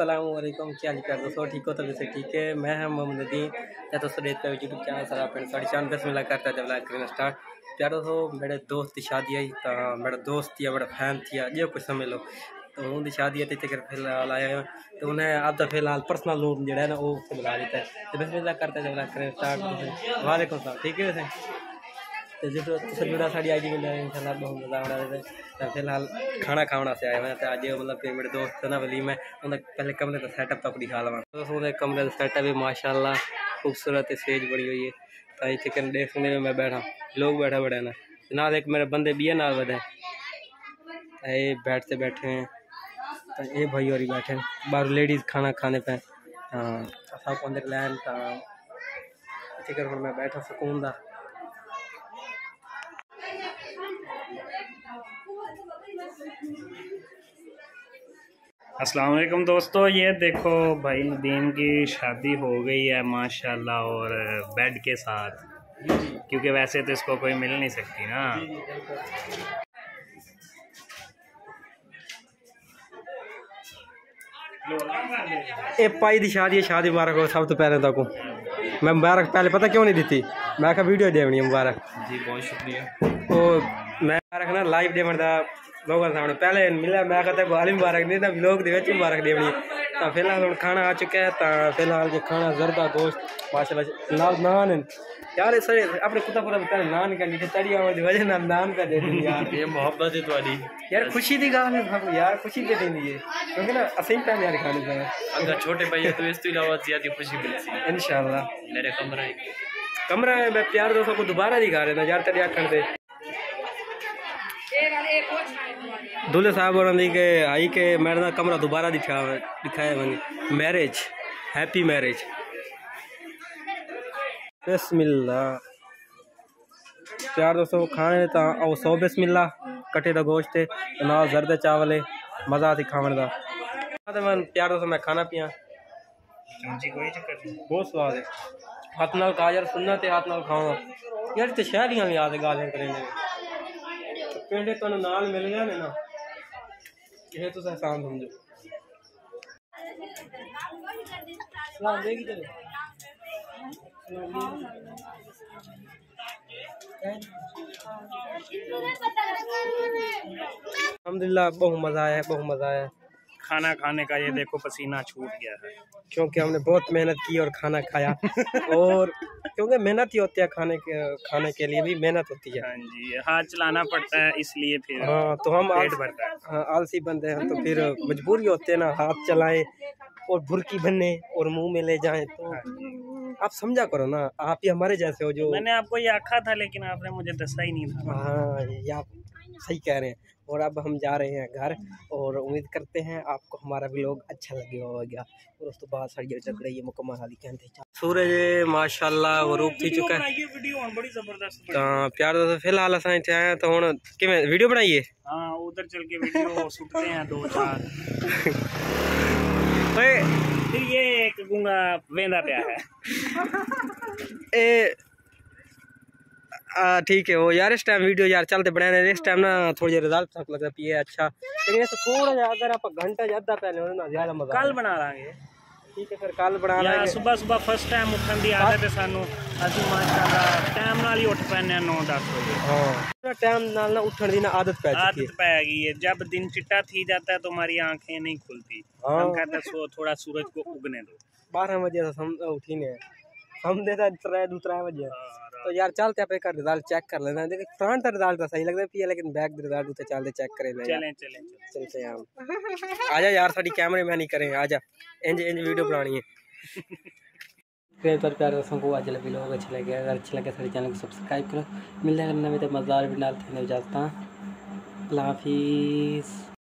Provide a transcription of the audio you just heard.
अस्सलाम वालेकुम, क्या हाल चाल दोस्तों? ठीक हो? तो वैसे ठीक है। मैं हम मोहम्मद नदीम या दोस्तों देखते हैं यूट्यूब चैनल सर अपने 10:30 मिला करता जब लाइक करना स्टार्ट प्यार दोस्तों। मेरे दोस्त की शादी आई तो मेरा दोस्त या बड़ा फैन थी जो कुछ समझ लो। तो उनकी शादी है तो फिलहाल आया तो उन्हें अब तो फिलहाल पर्सनल लोन जो है ना वो बुला देता है। तो बिस्मिल्लाह करता जब लाइक करना स्टार्ट। वालेकुम सलाम, ठीक है वैसे तो जो जुड़ा साड़ी आई मिल है इंशाल्लाह बहुत मज़ा आ रहा है। तो फिलहाल खाना खाना से आए हैं तो आज मतलब कि मेरे दोस्त ना वली में उन्हें पहले कमरे का सेटअप तक दिखा लवा। तो कमरे का सेटअप भी माशाल्लाह खूबसूरत स्टेज बड़ी हुई है। तो ये चिकन देखने में मैं बैठा लोग बैठा बड़े ना नाल एक मेरे बंदे भी है नाल बदे ये बैठते बैठे हैं। तो ये भाई और बैठे हैं बाहर लेडीज़ खाना खाने पे। हाँ सब अंदर लैन तो चिकन मैं बैठा सुकून दा। अस्सलाम वालेकुम दोस्तों, ये देखो भाई नदीम की शादी हो गई है माशाल्लाह और बेड के साथ, क्योंकि वैसे तो इसको कोई मिल नहीं सकती ना। ए पाई दी शादी है, शादी मुबारक हो सब तो पहले तक मैं मुबारक पहले पता क्यों नहीं दी मैं क्या वीडियो देवनी मुबारक जी बहुत शुक्रिया। तो मैं मुबारक ना लाइव देवन का लोगों सामने पहले मिला मैं कहता गाली मुबारक नहीं था लोग मुबारक देवनी। तो फिलहाल हम खाना आ चुका है तो फिलहाल जो खाना जरदा गोश्त माशाल्लाह नाल नान यार सर अपने कुत्ता पूरा पहले नान का नीचे तड़ी आने की वजह ना नान पे दे दी यार। ये मोहब्बत है तुम्हारी यार खुशी की गाल है यार खुशी दे देंगी है क्योंकि ना असली टाइम यार खाने का अगर छोटे भाई तो इस अलावा ज्यादा खुशी मिलती है इंशाल्लाह। मेरे कमरा है मैं प्यार दोस्तों को दोबारा दिखा रहे ना यार तेरे आखण से दूल्हे साहब और के आई के मेरे ना कमरा दोबारा दिखाया मैंने मैरिज हैप्पी मैरिज बिस्मिल्लाह। प्यार दोस्तों खाने तो आओ सौ बिस्मिल्लाह कटे का गोश्त है ना जरदे चावल है मज़ा आती खाने का। तो मैं प्यार दोस्तों मैं खाना पिया कोई चक्कर नहीं बहुत स्वाद है हाथ नाल खा यार सुनना ते हाथ नाल खाओ यार तो शहरियां भी याद गालियां करेंगे पेंडे तो नाल मिल गया ना ये तो एहसान समझो। सलाम देगी चले अल्हम्दुलिल्लाह बहुत मज़ा आया है बहुत मज़ा आया। खाना खाने का ये देखो पसीना छूट गया है क्योंकि हमने बहुत मेहनत की और खाना खाया और क्योंकि मेहनत ही होती है खाने के लिए भी मेहनत होती है। हाँ जी हाथ चलाना पड़ता है इसलिए फिर हाँ तो हम पेट भरता है। हाँ आलसी बंदे हैं तो फिर मजबूरी होते हैं ना हाथ चलाएं और भुरकी बने और मुंह में ले जाएं तो आप समझा करो ना आप ही हमारे जैसे हो जो मैंने आपको ये आखा था लेकिन आपने मुझे दसा ही नहीं था। हाँ ये आप सही कह रहे हैं। और अब हम जा रहे हैं घर और उम्मीद करते हैं आपको हमारा व्लॉग अच्छा लगे होगा और उस तो बाद साड़ी चक रही है मुकम्मल हाली कहते सूरज माशाल्लाह वो रूप थी चुका है बड़ी जबरदस्त तो प्यार दोस्तों फिलहाल असां इत्थे आए हैं तो हुण किवें वीडियो बनाइए। हाँ उधर चल के वीडियो सुटते हैं 2-4 फिर ये एक गूंगा वेंदा प्या है ए ठीक है वो यार इस टाइम वीडियो यार चलते बनाने इस टाइम ना थोड़ी रिजल्ट तक लगता है अच्छा लेकिन ऐसा थोड़ा अगर आप घंटा ज्यादा पहले ना ज्यादा मजा कल बना लांगे। ठीक है फिर कल बना लांगे। सुबह फर्स्ट टाइम उठन दी आदत है सानू असि माशाल्लाह टाइम नाल ही उठ पैने 9-10 बजे। हां टाइम नाल ना उठन दी ना आदत पै गई है। जब दिन चिट्टा थी जाता है तो हमारी आंखें नहीं खुलती। हम कहते सो थोड़ा सूरज को उगने दो 12 बजे उठी ने हम देता 3 बजे तो यार चलते आप एक रिजल्ट चेक कर लेना देखिए फ्रंट का रिजल्ट तो सही लगता है लेकिन बैक रिजल्ट उसे चलते चेक करे चलते यार आजा यार साड़ी कैमरे में नहीं करेंगे आजा इंज वीडियो बनानी है। पर प्यारे दोस्तों को आज लगे लोग अच्छे लगे अगर अच्छे लगे सारे चैनल को सब्सक्राइब करो मिलने नवे तो मज़ेदार भी डालते हैं इजाज़त अल्लाह हाफिज़।